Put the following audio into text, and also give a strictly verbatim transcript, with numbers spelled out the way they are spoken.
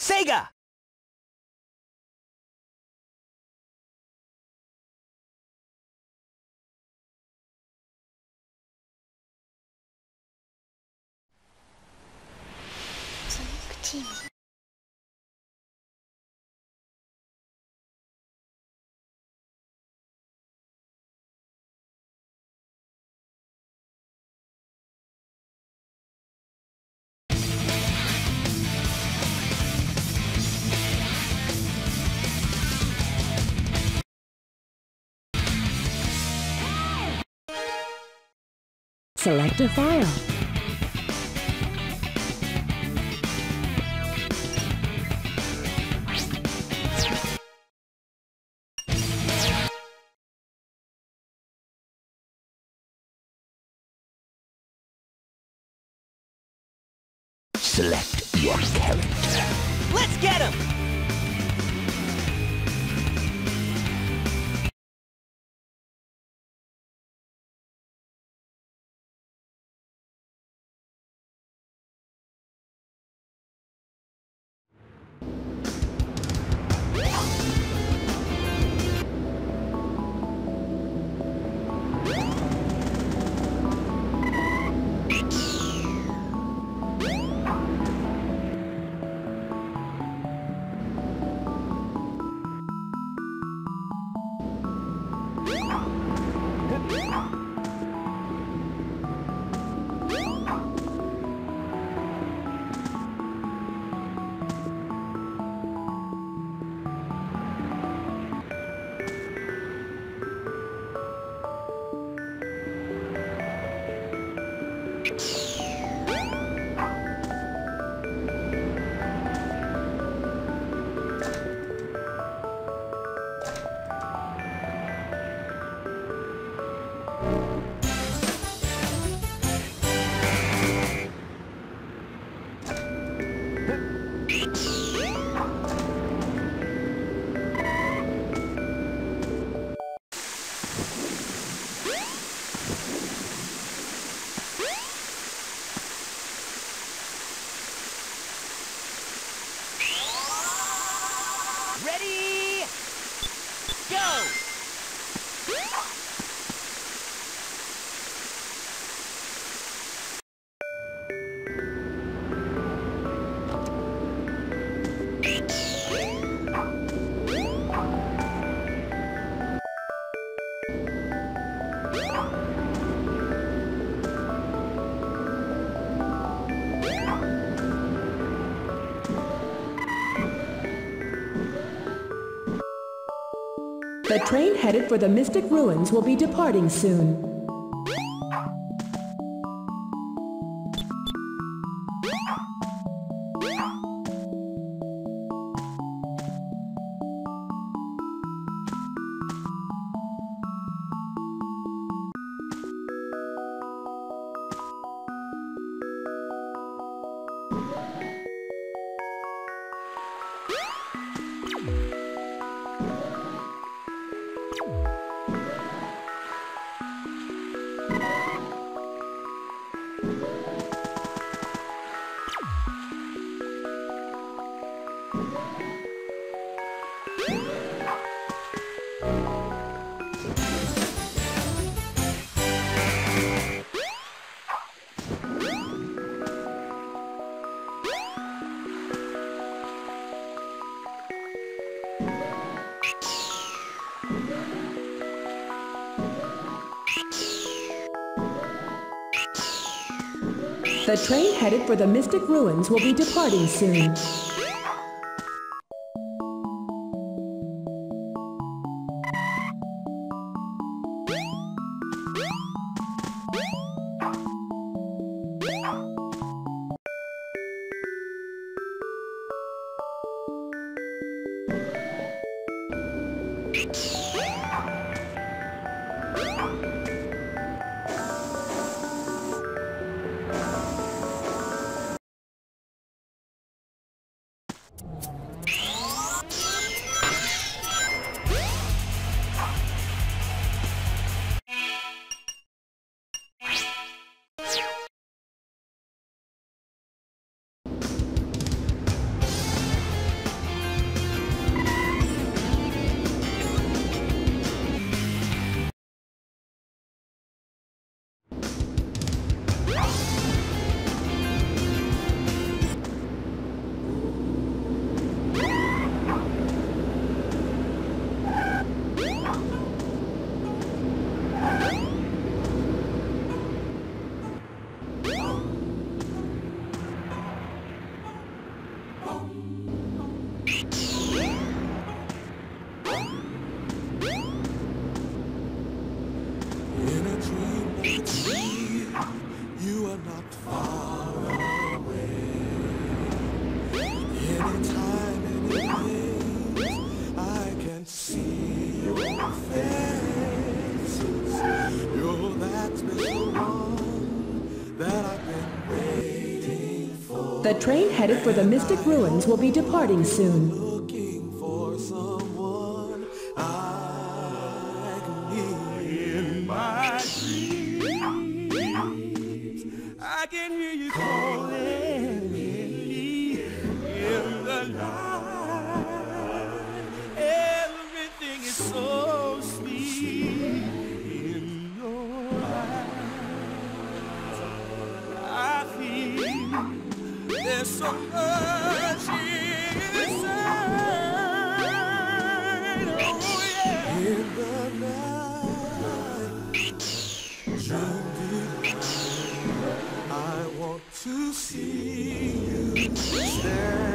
Sega! Select a file. Select your character. Let's get him! Ready? Go! The train headed for the Mystic Ruins will be departing soon. The train headed for the Mystic Ruins will be departing soon. In a dream like me, you are not far away. Anytime, any place, I can see your face. You're that special one that I've been waiting for. The train headed for the Mystic Ruins will be departing soon. Looking for someone like me. In my dreams, I can hear you calling me in the night. Everything is so sweet in your eyes. I feel there's so much inside. Oh yeah. In the night, dream deep, I want to see you stand.